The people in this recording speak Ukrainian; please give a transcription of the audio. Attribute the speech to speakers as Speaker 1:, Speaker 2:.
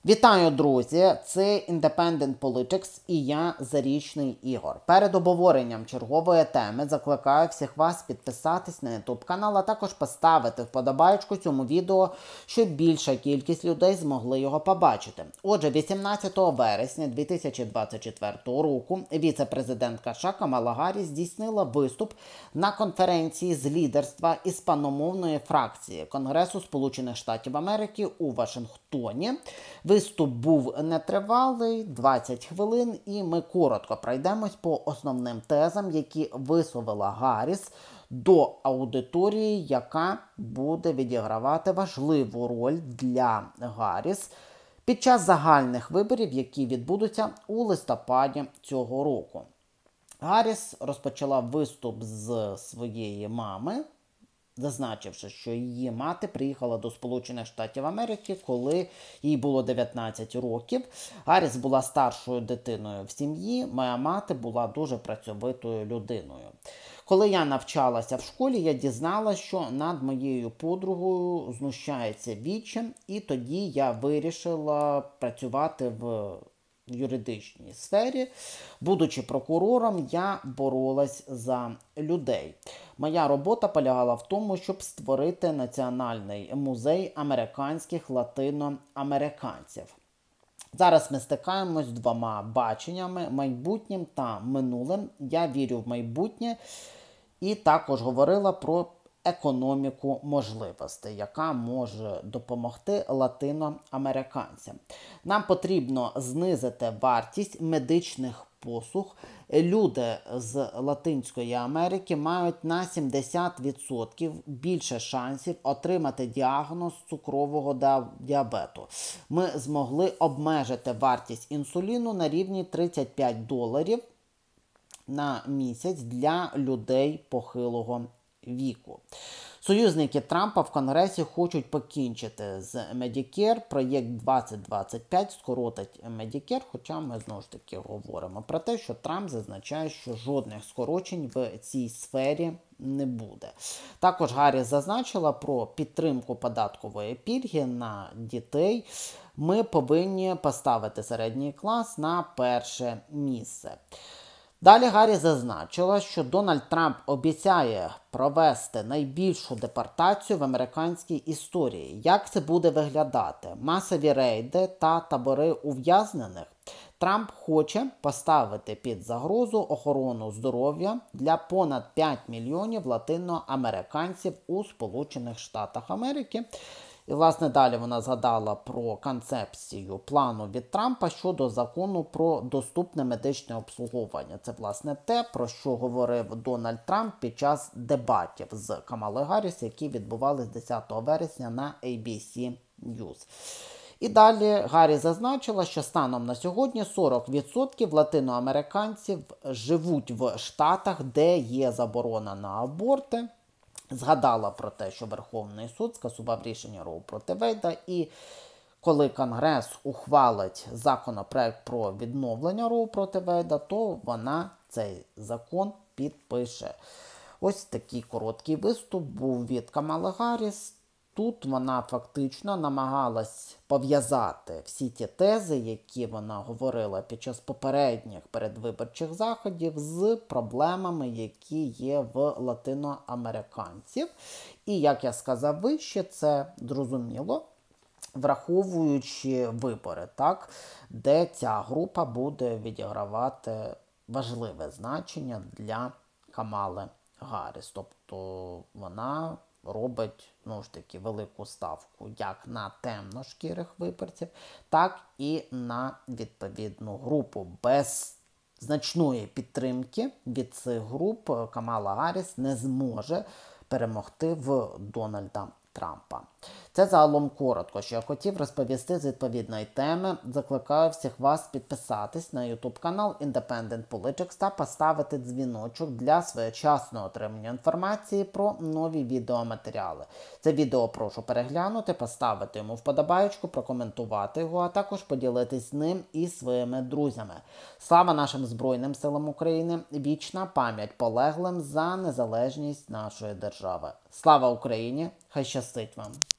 Speaker 1: Вітаю, друзі! Це Independent Politics і я, Зарічний Ігор. Перед обговоренням чергової теми закликаю всіх вас підписатись на YouTube канал, а також поставити вподобайку цьому відео, щоб більша кількість людей змогли його побачити. Отже, 18 вересня 2024 року віце-президентка США Камала Гарріс здійснила виступ на конференції з лідерства іспаномовної фракції Конгресу Сполучених Штатів Америки у Вашингтоні. Виступ був нетривалий, 20 хвилин, і ми коротко пройдемось по основним тезам, які висловила Гарріс до аудиторії, яка буде відігравати важливу роль для Гарріс під час загальних виборів, які відбудуться у листопаді цього року. Гарріс розпочала виступ з своєї мами, зазначивши, що її мати приїхала до Сполучених Штатів Америки, коли їй було 19 років. Гарріс була старшою дитиною в сім'ї, моя мати була дуже працьовитою людиною. Коли я навчалася в школі, я дізналася, що над моєю подругою знущається вічим, і тоді я вирішила працювати в юридичній сфері. Будучи прокурором, я боролась за людей. Моя робота полягала в тому, щоб створити Національний музей американських латиноамериканців. Зараз ми стикаємось з двома баченнями – майбутнім та минулим. Я вірю в майбутнє і також говорила про економіку можливостей, яка може допомогти латиноамериканцям. Нам потрібно знизити вартість медичних послуг. Люди з Латинської Америки мають на 70% більше шансів отримати діагноз цукрового діабету. Ми змогли обмежити вартість інсуліну на рівні $35 на місяць для людей похилого віку. Союзники Трампа в Конгресі хочуть покінчити з Medicare. Проєкт 2025 скоротить Medicare, хоча ми знову ж таки говоримо про те, що Трамп зазначає, що жодних скорочень в цій сфері не буде. Також Гарріс зазначила про підтримку податкової пільги на дітей. Ми повинні поставити середній клас на перше місце. Далі Гарріс зазначила, що Дональд Трамп обіцяє провести найбільшу депортацію в американській історії. Як це буде виглядати? Масові рейди та табори ув'язнених? Трамп хоче поставити під загрозу охорону здоров'я для понад 5 мільйонів латиноамериканців у Сполучених Штатах Америки. І, власне, далі вона згадала про концепцію плану від Трампа щодо закону про доступне медичне обслуговування. Це, власне, те, про що говорив Дональд Трамп під час дебатів з Камалою Гарріс, які відбувалися 10 вересня на ABC News. І далі Гарріс зазначила, що станом на сьогодні 40% латиноамериканців живуть в штатах, де є заборона на аборти. Згадала про те, що Верховний суд скасував рішення Роу проти Вейда, і коли Конгрес ухвалить законопроект про відновлення Роу проти Вейда, то вона цей закон підпише. Ось такий короткий виступ був від Камали Гарріс. Тут вона фактично намагалась пов'язати всі ті тези, які вона говорила під час попередніх передвиборчих заходів, з проблемами, які є в латиноамериканців. І, як я сказав вище, це зрозуміло, враховуючи вибори, так, де ця група буде відігравати важливе значення для Камали Гарріс. Тобто вона робить, ну ж таки, велику ставку як на темношкірих виборців, так і на відповідну групу. Без значної підтримки від цих груп Камала Гарріс не зможе перемогти в Дональда Трампа. Це загалом коротко, що я хотів розповісти з відповідної теми. Закликаю всіх вас підписатись на YouTube канал Independent Politics та поставити дзвіночок для своєчасного отримання інформації про нові відеоматеріали. Це відео прошу переглянути, поставити йому вподобаєчку, прокоментувати його, а також поділитись ним із своїми друзями. Слава нашим Збройним силам України! Вічна пам'ять полеглим за незалежність нашої держави. Слава Україні! Хай щастить вам!